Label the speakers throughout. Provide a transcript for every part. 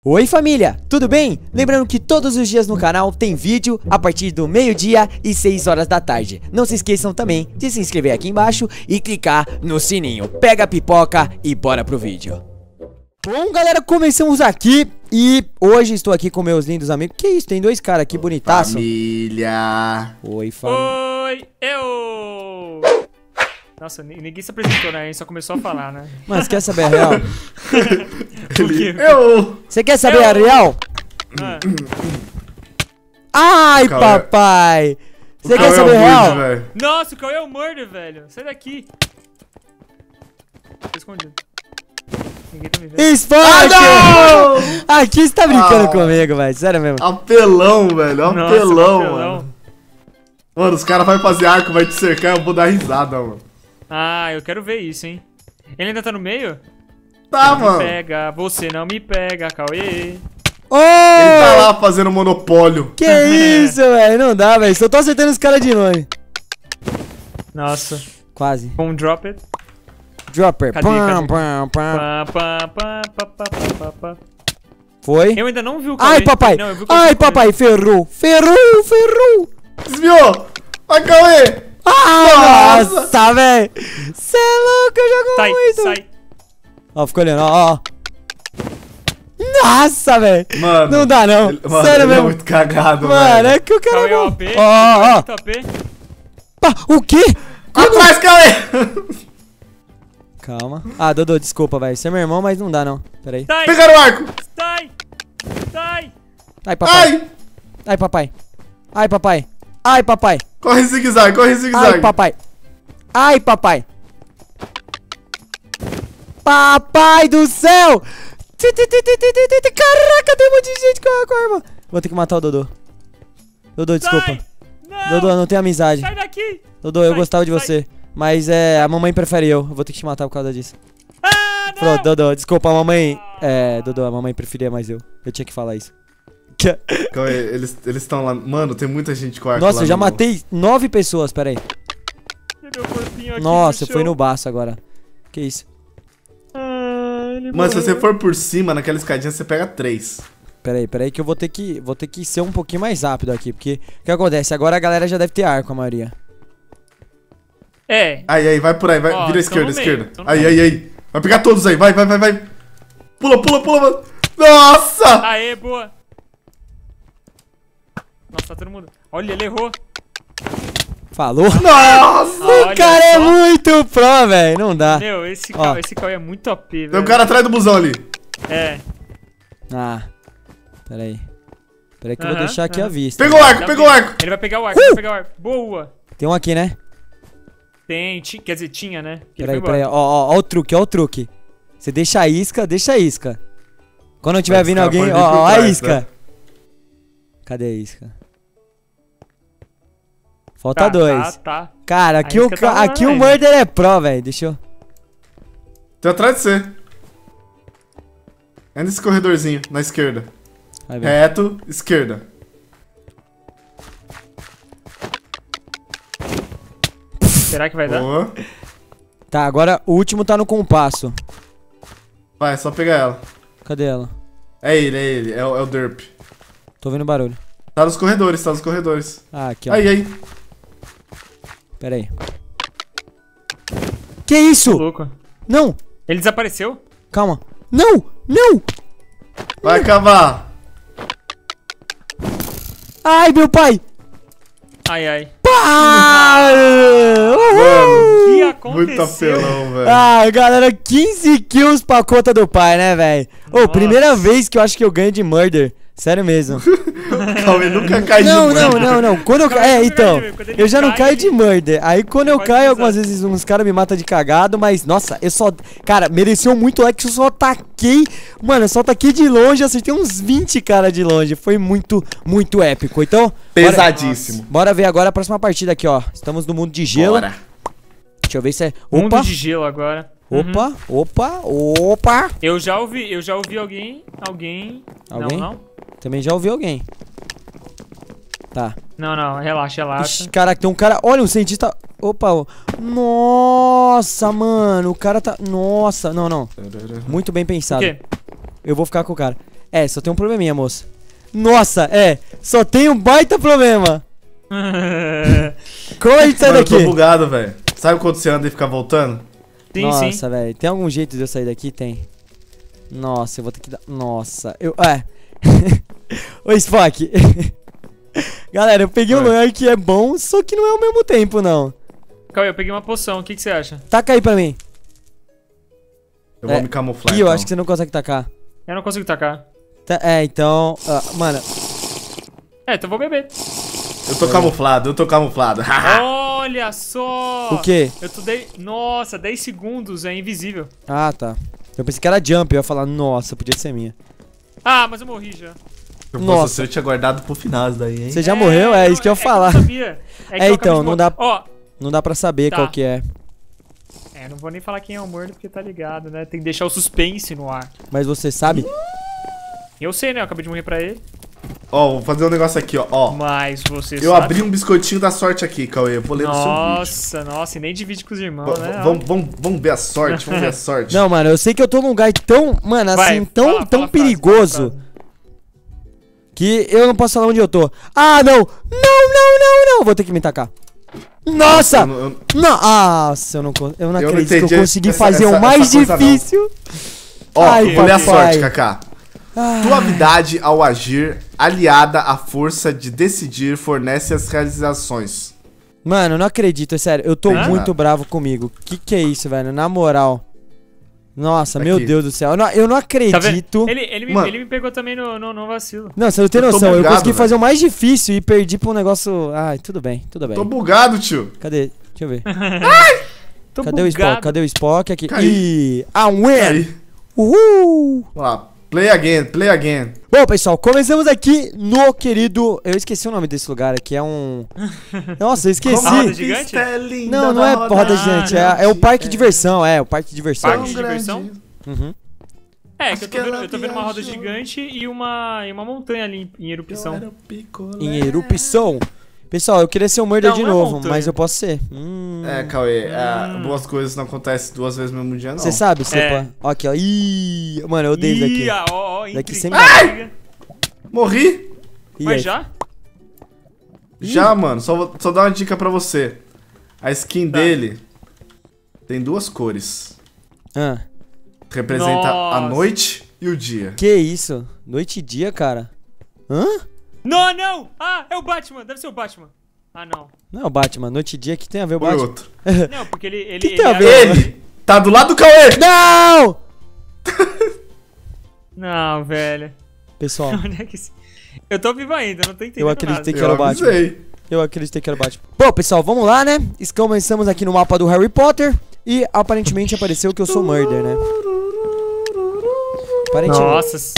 Speaker 1: Oi família, tudo bem? Lembrando que todos os dias no canal tem vídeo a partir do meio-dia e 6 horas da tarde. Não se esqueçam também de se inscrever aqui embaixo e clicar no sininho. Pega a pipoca e bora pro vídeo. Bom galera, começamos aqui e hoje estou aqui com meus lindos amigos. Que isso, tem dois caras aqui bonitaço.
Speaker 2: Família.
Speaker 1: Oi família.
Speaker 3: Oi, eu! Nossa, ninguém se apresentou, né? A gente só começou a falar, né?
Speaker 1: Mas quer saber a real?
Speaker 2: Eu.
Speaker 1: Você quer saber a real?
Speaker 3: Ah,
Speaker 1: Ai
Speaker 2: Cauê.
Speaker 1: papai! Você quer
Speaker 2: Cauê
Speaker 1: saber a
Speaker 2: é um
Speaker 1: real?
Speaker 2: doido, velho.
Speaker 3: nossa, o Cauê é o murder, velho. Sai daqui. Tô escondido. Ninguém tá me vendo.
Speaker 1: Spoiler! Aqui você tá brincando
Speaker 2: Ah.
Speaker 1: comigo, velho. Sério mesmo.
Speaker 2: Apelão, velho.
Speaker 3: Nossa,
Speaker 2: Apelão,
Speaker 3: apelão.
Speaker 2: mano. Mano, os caras vão fazer arco, vai te cercar, eu vou dar risada, mano.
Speaker 3: Ah, eu quero ver isso, hein? Ele ainda tá no meio?
Speaker 2: Tá,
Speaker 3: Me
Speaker 2: mano.
Speaker 3: pega, você não me pega, Cauê.
Speaker 1: Ô!
Speaker 2: Ele tá lá fazendo monopólio.
Speaker 1: Que isso, velho? Não dá, velho. Só tô acertando os caras de longe.
Speaker 3: Nossa,
Speaker 1: Quase.
Speaker 3: com um drop it.
Speaker 1: Dropper.
Speaker 3: Cadê,
Speaker 1: Pam,
Speaker 3: cadê?
Speaker 1: pam, pam.
Speaker 3: Pá, pá, pá, pá, pá, pá, pá, pá.
Speaker 1: Foi?
Speaker 3: Eu ainda não vi o Cauê.
Speaker 1: Ai, papai.
Speaker 3: Não, eu vi o Cauê
Speaker 1: Ai,
Speaker 3: correndo.
Speaker 1: papai. Ferrou. Ferrou, ferrou.
Speaker 2: Desviou. Vai, Cauê.
Speaker 1: Ah,
Speaker 2: Nossa.
Speaker 1: nossa, velho. Cê é louco, eu jogo
Speaker 3: Sai,
Speaker 1: muito.
Speaker 3: sai.
Speaker 1: Ó, ficou olhando, ó, ó. Nossa, velho.
Speaker 2: Mano.
Speaker 1: Não dá, não.
Speaker 2: Mano,
Speaker 1: Sério
Speaker 2: ele é
Speaker 1: mesmo.
Speaker 2: muito cagado,
Speaker 1: Mano,
Speaker 2: velho.
Speaker 1: é que o cara
Speaker 3: Cauê
Speaker 1: é
Speaker 3: é
Speaker 1: bom.
Speaker 3: OP.
Speaker 1: Ó, ó, ó.
Speaker 3: Muito OP.
Speaker 1: Pá, o quê?
Speaker 2: Atrás, Cauê.
Speaker 1: Calma. Ah, Dodô, desculpa, velho. Você é meu irmão, mas não dá, não. Pera aí.
Speaker 3: Sai,
Speaker 2: Pegaram o arco.
Speaker 3: sai, sai.
Speaker 1: Ai, papai.
Speaker 2: Ai.
Speaker 1: Ai, papai. Ai, papai. Ai, papai.
Speaker 2: Corre zigue-zague, corre
Speaker 1: Ai,
Speaker 2: zigue-zague.
Speaker 1: papai. Ai, papai. Papai do céu! Caraca, tem um monte de gente com a arma. Vou ter que matar o Dodô. Dodô, desculpa.
Speaker 3: Sai. Não,
Speaker 1: Dodô, não tem amizade.
Speaker 3: sai daqui.
Speaker 1: Dodô, eu
Speaker 3: Sai,
Speaker 1: gostava de
Speaker 3: sai.
Speaker 1: você. Mas a mamãe prefere eu. Eu vou ter que te matar por causa disso.
Speaker 3: Ah, não.
Speaker 1: Pronto, Dodô, desculpa, a mamãe. Dodô, a mamãe preferia mais eu. Eu tinha que falar isso.
Speaker 2: Cauê, eles estão lá. Mano, tem muita gente com arco
Speaker 1: Nossa,
Speaker 2: lá
Speaker 1: eu já
Speaker 2: no-
Speaker 1: matei 9 pessoas, pera aí.
Speaker 3: Tem meu corpinho aqui
Speaker 1: Nossa,
Speaker 3: no
Speaker 1: foi no
Speaker 3: chão.
Speaker 1: baço agora. Que isso?
Speaker 3: Ah, ele
Speaker 2: Mano, se
Speaker 3: morreu.
Speaker 2: você for por cima, naquela escadinha, você pega 3.
Speaker 1: Pera aí que eu vou ter que ser um pouquinho mais rápido aqui, porque o que acontece? Agora a galera já deve ter arco, a maioria.
Speaker 3: É.
Speaker 2: Aí, vai por aí, vai.
Speaker 3: Ó,
Speaker 2: Vira a
Speaker 3: tão no
Speaker 2: esquerda,
Speaker 3: meio,
Speaker 2: esquerda.
Speaker 3: tão no
Speaker 2: Aí,
Speaker 3: meio.
Speaker 2: aí. Vai pegar todos aí, vai. Pula, mano. Nossa!
Speaker 3: Aê, boa. Nossa, tá todo mundo. Olha, ele errou.
Speaker 1: Falou?
Speaker 2: Nossa!
Speaker 3: Olha
Speaker 1: O cara é
Speaker 3: só.
Speaker 1: muito pro, velho, não dá.
Speaker 3: Meu, esse
Speaker 1: Ó.
Speaker 3: Cauê é muito OP, velho.
Speaker 2: Tem um cara atrás do busão ali.
Speaker 3: É.
Speaker 1: Ah, pera aí. Pera aí que eu vou
Speaker 3: Aham,
Speaker 1: deixar aqui
Speaker 3: aham.
Speaker 1: a vista.
Speaker 2: Pegou o arco,
Speaker 3: Já
Speaker 2: pegou o
Speaker 3: vi.
Speaker 2: arco.
Speaker 3: Ele vai pegar o arco, vai pegar o arco. Boa.
Speaker 1: Tem um aqui, né?
Speaker 3: Tem, quer dizer, tinha, né? Que ele
Speaker 1: Pera aí,
Speaker 3: foi
Speaker 1: pera aí.
Speaker 3: embora.
Speaker 1: Ó o truque, ó o truque. Você deixa a isca, deixa a isca. Quando tiver
Speaker 2: Mas
Speaker 1: vindo
Speaker 2: os caras
Speaker 1: alguém,
Speaker 2: podem vir por
Speaker 1: ó a
Speaker 2: trás,
Speaker 1: isca.
Speaker 2: né?
Speaker 1: Cadê a isca? Falta
Speaker 3: Tá,
Speaker 1: dois.
Speaker 3: Tá.
Speaker 1: Cara, aqui,
Speaker 3: A isca tá rolando
Speaker 1: aqui o
Speaker 3: ainda.
Speaker 1: Murder é pro, velho. Deixa eu...
Speaker 2: Tem atrás de você. É nesse corredorzinho, na esquerda.
Speaker 1: Vai ver.
Speaker 2: Reto, esquerda.
Speaker 3: Será que vai dar?
Speaker 2: Boa.
Speaker 1: Tá, agora o último tá no compasso.
Speaker 2: Vai, só pegar ela.
Speaker 1: Cadê ela?
Speaker 2: É ele. É o Derp.
Speaker 1: Tô ouvindo barulho.
Speaker 2: Tá nos corredores.
Speaker 1: Ah, aqui, ó.
Speaker 2: Aí.
Speaker 1: Pera aí. Que isso?
Speaker 3: Louco.
Speaker 1: Não,
Speaker 3: Ele desapareceu?
Speaker 1: calma. Não, não.
Speaker 2: Vai acabar.
Speaker 1: Ai, meu pai.
Speaker 3: Ai.
Speaker 1: Pá!
Speaker 2: Mano,
Speaker 3: O que
Speaker 2: muito
Speaker 3: aconteceu?
Speaker 2: apelão, velho.
Speaker 1: Ah, galera, 15 kills pra conta do pai, né, velho? Ô,
Speaker 3: Nossa.
Speaker 1: primeira vez que eu acho que eu ganho de Murder. Sério mesmo.
Speaker 2: Cauê nunca cai
Speaker 1: Não,
Speaker 2: de
Speaker 1: não,
Speaker 2: mano.
Speaker 1: não, não. Quando eu
Speaker 3: Calma,
Speaker 1: caio.
Speaker 3: nunca
Speaker 1: Então.
Speaker 3: cai de- quando ele
Speaker 1: Eu já não
Speaker 3: cai,
Speaker 1: caio de Murder. Aí quando eu
Speaker 3: pode
Speaker 1: caio,
Speaker 3: pisar.
Speaker 1: algumas vezes uns caras me matam de cagado, mas nossa, eu só. Cara, mereceu muito like, eu só ataquei. Mano, eu só ataquei de longe, acertei uns 20 caras de longe. Foi muito, muito épico. Então.
Speaker 2: Pesadíssimo.
Speaker 1: Bora ver agora a próxima partida aqui, ó. Estamos no mundo de gelo.
Speaker 2: Bora.
Speaker 1: Deixa eu ver se é.
Speaker 3: Mundo
Speaker 1: Opa!
Speaker 3: de gelo agora.
Speaker 1: Opa!
Speaker 3: Eu já ouvi alguém.
Speaker 1: Alguém?
Speaker 3: Não.
Speaker 1: Também já ouvi alguém. Tá.
Speaker 3: Não, relaxa.
Speaker 1: Ixi, caraca, tem um cara. Olha, um cientista. Opa, nossa, mano. O cara tá. Nossa, não. Muito bem
Speaker 3: O
Speaker 1: pensado.
Speaker 3: quê?
Speaker 1: Eu vou ficar com o cara. É, só tem um probleminha, moço. Nossa, só tem um baita problema. Como a gente sai
Speaker 2: Mano,
Speaker 1: daqui?
Speaker 2: eu tô bugado, velho. Sabe quando você anda e fica voltando?
Speaker 3: Sim,
Speaker 1: Nossa,
Speaker 3: sim.
Speaker 1: velho. Tem algum jeito de eu sair daqui? Tem. Nossa, eu vou ter que dar... Nossa, Ô, Spock. Galera, eu peguei um lugar que é bom, só que não é ao mesmo tempo, não.
Speaker 3: Cauê, eu peguei uma poção, o que você acha?
Speaker 1: Taca aí pra mim.
Speaker 2: Eu vou me camuflar.
Speaker 1: Ih, eu
Speaker 2: então.
Speaker 1: acho que você não consegue tacar.
Speaker 3: Eu não consigo tacar.
Speaker 1: Então... mano...
Speaker 3: Então eu vou beber.
Speaker 2: Eu tô camuflado.
Speaker 3: Olha só!
Speaker 1: O quê?
Speaker 3: Nossa, 10 segundos, é invisível.
Speaker 1: Ah, tá. Eu pensei que era jump, eu ia falar, nossa, podia ser minha.
Speaker 3: Ah, mas eu morri já.
Speaker 2: Se eu fosse
Speaker 1: Nossa.
Speaker 2: você, eu tinha guardado pro final isso daí, hein?
Speaker 1: Você já morreu? É isso que eu ia falar.
Speaker 3: Eu não sabia. Que eu
Speaker 1: então,
Speaker 3: acabei de
Speaker 1: não dá...
Speaker 3: Ó,
Speaker 1: Não dá pra saber
Speaker 3: Tá.
Speaker 1: qual que é.
Speaker 3: não vou nem falar quem é o morto porque tá ligado, né? Tem que deixar o suspense no ar.
Speaker 1: Mas você sabe?
Speaker 3: Eu sei, né? Eu acabei de morrer pra ele.
Speaker 2: Ó, vou fazer um negócio aqui, ó.
Speaker 3: Mas você
Speaker 2: Eu
Speaker 3: sabe.
Speaker 2: abri um biscoitinho da sorte aqui, Cauê. Eu vou ler no seu vídeo.
Speaker 3: Nossa, e nem divide com os irmãos, né?
Speaker 2: Vamos ver a sorte, vamos ver a sorte.
Speaker 1: Não, mano, eu sei que eu tô num lugar tão, mano,
Speaker 3: Vai,
Speaker 1: assim, tão
Speaker 3: fala a frase,
Speaker 1: perigoso
Speaker 3: fala a frase.
Speaker 1: que eu não posso falar onde eu tô. Ah, não! Não! Vou ter que me tacar. Nossa! Nossa, eu não acredito que
Speaker 2: entendi
Speaker 1: eu consegui
Speaker 2: essa-
Speaker 1: fazer
Speaker 2: essa-
Speaker 1: o mais
Speaker 2: essa coisa não.
Speaker 1: difícil.
Speaker 2: Ó,
Speaker 1: Ai,
Speaker 2: vou ler a
Speaker 1: papai.
Speaker 2: sorte, Kaká.
Speaker 1: Ai.
Speaker 2: Tua habilidade ao agir, aliada à força de decidir, fornece as realizações.
Speaker 1: Mano, eu não acredito, é sério. Eu tô
Speaker 3: Hã?
Speaker 1: muito bravo comigo. Que é isso, velho? Na moral. Nossa, meu
Speaker 2: Aqui.
Speaker 1: Deus do céu. Eu não
Speaker 3: Tá vendo?
Speaker 1: acredito.
Speaker 2: Mano.
Speaker 3: Ele me pegou também no vacilo.
Speaker 1: Não, você não tem
Speaker 2: Eu tô
Speaker 1: noção. Eu
Speaker 2: bugado,
Speaker 1: consegui
Speaker 2: velho.
Speaker 1: fazer o mais difícil e perdi pra um negócio. Ai, tudo bem, tudo bem.
Speaker 2: Tô bugado, tio.
Speaker 1: Cadê? Deixa eu ver.
Speaker 3: Tô
Speaker 1: Cadê o Spock?
Speaker 3: bugado.
Speaker 1: Cadê o Spock aqui?
Speaker 2: Caí.
Speaker 1: Ih, a win!
Speaker 2: Aí.
Speaker 1: Uhul!
Speaker 2: Vamos lá. Play again, play again.
Speaker 1: Bom, pessoal, começamos aqui no querido... Eu esqueci o nome desse lugar aqui, é um... Nossa, eu esqueci.
Speaker 3: Roda gigante?
Speaker 1: Não é roda gigante, é o parque de diversão, o parque de diversão.
Speaker 3: Parque de diversão?
Speaker 1: Uhum.
Speaker 3: Que eu tô vendo uma roda gigante e uma montanha ali em erupção.
Speaker 1: Em erupção. Pessoal, eu queria ser um murder
Speaker 3: Não,
Speaker 1: de
Speaker 3: não é
Speaker 1: novo,
Speaker 3: montanha.
Speaker 1: mas eu posso ser.
Speaker 2: É, Cauê, boas coisas não acontecem duas vezes no mesmo dia, não.
Speaker 1: Você sabe, você
Speaker 3: É.
Speaker 1: pode... Ó, aqui, ó. Ih, mano, eu odeio isso
Speaker 3: Ih,
Speaker 1: daqui.
Speaker 3: ó,
Speaker 1: Daqui
Speaker 3: intriga.
Speaker 1: sempre-
Speaker 3: Ai!
Speaker 2: Morri?
Speaker 1: Ih,
Speaker 3: Mas
Speaker 1: aí.
Speaker 3: já?
Speaker 2: Já, mano. Só dar uma dica pra você. A skin dele tem duas cores.
Speaker 1: Ah,
Speaker 2: Representa a
Speaker 3: Nossa.
Speaker 2: noite e o dia.
Speaker 1: que isso? Noite e dia, cara? Hã?
Speaker 3: Não! Ah, é o Batman! Deve ser o Batman. Ah, não.
Speaker 1: Não é o Batman, noite e dia, que tem a ver o
Speaker 2: Foi
Speaker 1: Batman?
Speaker 2: outro.
Speaker 3: Não, porque ele
Speaker 1: Que tem a
Speaker 3: abre-
Speaker 1: ver?
Speaker 2: Ele tá do lado do Cauê!
Speaker 1: Não!
Speaker 3: Não, velho.
Speaker 1: Pessoal,
Speaker 3: Onde é que... Eu tô vivo ainda, não tô entendendo
Speaker 1: eu acreditei
Speaker 3: nada.
Speaker 1: que era o Batman.
Speaker 2: avisei.
Speaker 1: Eu acreditei que era o Batman. Bom, pessoal, vamos lá, né? Começamos aqui no mapa do Harry Potter. E aparentemente apareceu que eu sou murder, né? Aparentemente.
Speaker 3: Nossa.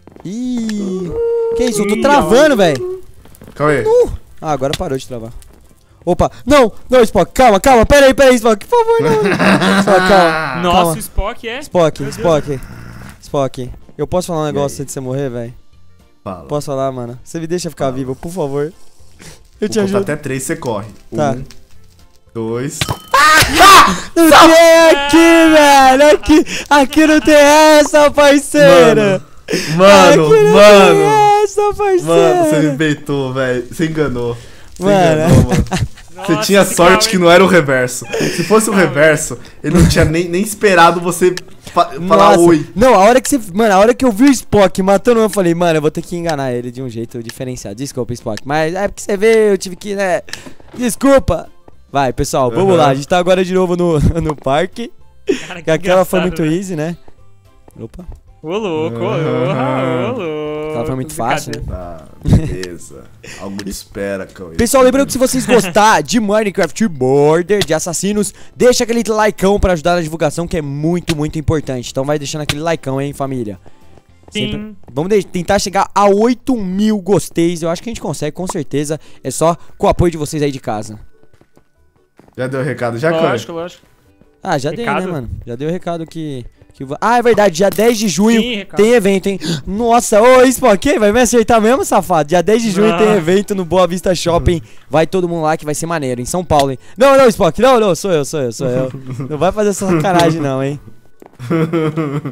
Speaker 1: Ih. Que isso? Eu tô
Speaker 3: Ih,
Speaker 1: travando, velho.
Speaker 2: Cauê.
Speaker 1: Ah, agora parou de travar. Opa, não, Spock, calma, pera aí, Spock, por favor, não. Spock, calma.
Speaker 3: Nossa,
Speaker 1: calma.
Speaker 3: o Spock é...
Speaker 1: Spock,
Speaker 3: Meu Deus.
Speaker 1: Spock. Eu posso falar um negócio
Speaker 2: aí?
Speaker 1: antes de você morrer, velho?
Speaker 2: Fala.
Speaker 1: Posso falar, mano? Você me deixa ficar vivo, por favor. Eu
Speaker 2: Vou
Speaker 1: te
Speaker 2: contar
Speaker 1: ajudo.
Speaker 2: até 3, você corre.
Speaker 1: Tá.
Speaker 2: 1, 2...
Speaker 1: Não tem aqui, velho. Aqui não tem essa, parceira.
Speaker 2: Mano,
Speaker 1: Aqui não
Speaker 2: mano.
Speaker 1: tem essa, parceira.
Speaker 2: Mano, você me beitou, velho. Você enganou. Você
Speaker 1: Mano.
Speaker 2: enganou, mano. Você
Speaker 3: Nossa,
Speaker 2: tinha
Speaker 3: esse
Speaker 2: sorte
Speaker 3: Cauê-
Speaker 2: que não era o reverso. Se fosse o reverso, ele não tinha nem esperado você falar
Speaker 1: Nossa.
Speaker 2: oi.
Speaker 1: Não, a hora que você. Mano, a hora que eu vi o Spock matando, eu falei, mano, eu vou ter que enganar ele de um jeito diferenciado. Desculpa, Spock. Mas é porque você vê, eu tive que, né? Desculpa. Vai, pessoal, vamos
Speaker 2: Uhum.
Speaker 1: lá. A gente tá agora de novo no parque.
Speaker 3: Cara,
Speaker 1: Que aquela foi muito
Speaker 3: engraçado,
Speaker 1: easy, né? Opa.
Speaker 3: Ô, louco, ô, louco.
Speaker 1: Aquela foi muito fácil, né?
Speaker 2: Ah, beleza. Algo te espera, Cauê.
Speaker 1: Pessoal, lembrando que se vocês gostar de Minecraft Border, de assassinos, deixa aquele likeão pra ajudar na divulgação, que é muito, muito importante. Então vai deixando aquele likeão, hein, família.
Speaker 3: Sim.
Speaker 1: Vamos tentar chegar a 8.000 gosteis. Eu acho que a gente consegue, com certeza. É só com o apoio de vocês aí de casa.
Speaker 2: Já deu o recado, já, Cauê?
Speaker 3: Lógico.
Speaker 1: Ah, já dei,
Speaker 3: Recado?
Speaker 1: né, mano? Já dei o recado que... Ah, é verdade, dia 10 de junho
Speaker 3: Sim, recado.
Speaker 1: tem evento, hein? Nossa, ô, Spock, vai me acertar mesmo, safado? Dia 10 de junho tem evento no Boa Vista Shopping. Vai todo mundo lá que vai ser maneiro, em São Paulo, hein? Não, Spock, não, sou eu. Não vai fazer essa sacanagem não, hein?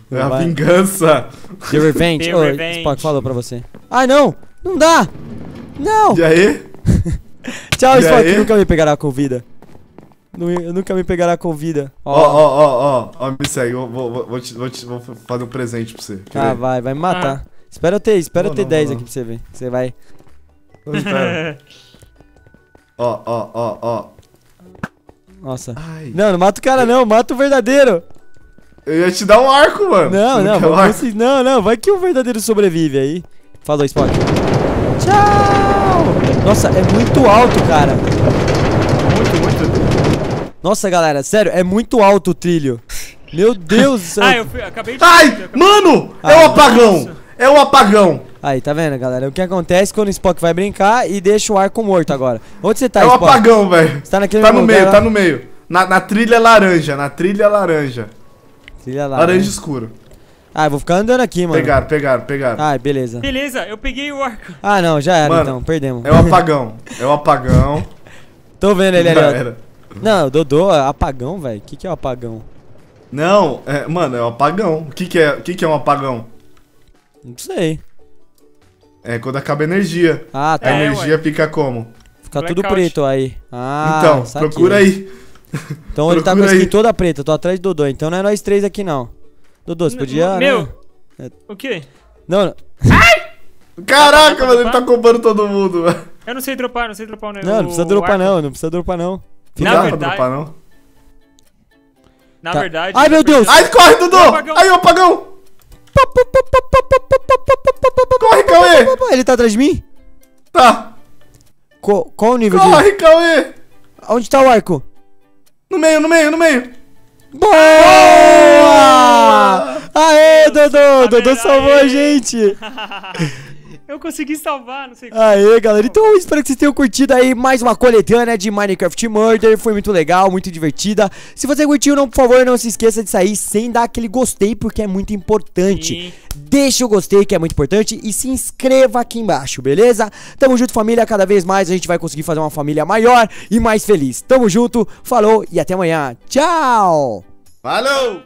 Speaker 2: É a
Speaker 1: Vai.
Speaker 2: vingança.
Speaker 1: The Revenge.
Speaker 3: The
Speaker 1: Ô,
Speaker 3: Revenge.
Speaker 1: Spock falou pra você. Ai, não! Não dá! Não!
Speaker 2: E aí?
Speaker 1: Tchau,
Speaker 2: E
Speaker 1: Spock,
Speaker 2: aí?
Speaker 1: nunca me pegará com vida. Nunca me pegará com vida.
Speaker 2: Ó, me segue. Vou fazer um presente pra você. Quer
Speaker 1: Ah,
Speaker 2: ver?
Speaker 1: vai me matar. Espera eu ter
Speaker 2: Não,
Speaker 1: 10
Speaker 2: não.
Speaker 1: aqui pra você ver. Você vai.
Speaker 2: Então espera. Ó.
Speaker 1: Nossa.
Speaker 2: Ai.
Speaker 1: Não mata o cara não, mata o verdadeiro.
Speaker 2: Eu ia te dar um arco, mano.
Speaker 1: Não,
Speaker 2: Você
Speaker 1: não,
Speaker 2: quer um arco?
Speaker 1: não, vai que o verdadeiro sobrevive aí. Falou, Spock. Tchau! Nossa, é muito alto, cara.
Speaker 3: Muito.
Speaker 1: Nossa, galera, sério, é muito alto o trilho. Meu Deus do céu.
Speaker 3: Acabei de...
Speaker 2: Ai, mano! É
Speaker 1: Ah,
Speaker 2: um apagão! É um apagão!
Speaker 1: Aí, tá vendo, galera? O que acontece quando o Spock vai brincar e deixa o arco morto agora. Onde você tá,
Speaker 2: É um
Speaker 1: Spock?
Speaker 2: apagão, velho.
Speaker 1: Você tá naquele
Speaker 2: Tá no
Speaker 1: mesmo
Speaker 2: meio,
Speaker 1: lugar
Speaker 2: tá
Speaker 1: lá?
Speaker 2: no meio. Na trilha laranja, na trilha laranja.
Speaker 1: Trilha lá,
Speaker 2: Laranja
Speaker 1: né?
Speaker 2: escuro.
Speaker 1: Ah, eu vou ficar andando aqui, mano.
Speaker 2: Pegaram.
Speaker 1: Ai, beleza.
Speaker 3: Beleza, eu peguei o arco.
Speaker 1: Ah, não, já era
Speaker 2: Mano,
Speaker 1: então, perdemos.
Speaker 2: É o apagão. É o apagão.
Speaker 1: Tô vendo ele ali,
Speaker 2: Já
Speaker 1: ó.
Speaker 2: era.
Speaker 1: Não, Dodô, apagão, velho. O que é o apagão?
Speaker 2: Não, mano, é o apagão. O que é um apagão?
Speaker 1: Não sei.
Speaker 2: É quando acaba a energia.
Speaker 1: Ah,
Speaker 2: A
Speaker 1: tá.
Speaker 3: É,
Speaker 2: energia fica como?
Speaker 1: Fica tudo
Speaker 3: blackout.
Speaker 1: preto aí. Ah,
Speaker 2: Então,
Speaker 1: saquei.
Speaker 2: procura aí.
Speaker 1: Então ele tá com a
Speaker 2: procura
Speaker 1: skin
Speaker 2: aí.
Speaker 1: toda preta. Eu tô atrás do Dodô. Então não é nós três aqui, não. Dodô, você podia...
Speaker 3: Meu!
Speaker 1: né?
Speaker 3: O quê?
Speaker 1: Não,
Speaker 2: Caraca, mano, ele tá comprando todo mundo, velho.
Speaker 3: Eu não sei dropar o
Speaker 1: não precisa dropar não. Não precisa dropar não.
Speaker 2: Não
Speaker 3: Na
Speaker 2: dá pra
Speaker 3: verdade-
Speaker 2: dropar, não?
Speaker 3: Na
Speaker 1: Tá.
Speaker 3: verdade...
Speaker 1: Ai, meu Deus!
Speaker 2: Ai, corre, Dudu!
Speaker 3: O apagão.
Speaker 2: Aí, o apagão! Corre, Cauê!
Speaker 1: Ele tá atrás de mim?
Speaker 2: Tá!
Speaker 1: Qual o nível de...
Speaker 2: Corre, Cauê!
Speaker 1: Onde tá o arco?
Speaker 2: No meio!
Speaker 1: Boa! Aê, Dodô! Dodô
Speaker 3: Pera
Speaker 1: salvou
Speaker 3: aí.
Speaker 1: a gente!
Speaker 3: Eu consegui salvar, não sei como.
Speaker 1: Aê, galera. Então eu espero que vocês tenham curtido aí mais uma coletânea de Minecraft Murder. Foi muito legal, muito divertida. Se você curtiu, não, por favor, não se esqueça de sair sem dar aquele gostei, porque é muito importante.
Speaker 3: Sim.
Speaker 1: Deixa o gostei, que é muito importante, e se inscreva aqui embaixo, beleza? Tamo junto, família. Cada vez mais a gente vai conseguir fazer uma família maior e mais feliz. Tamo junto, falou e até amanhã. Tchau!
Speaker 2: Falou!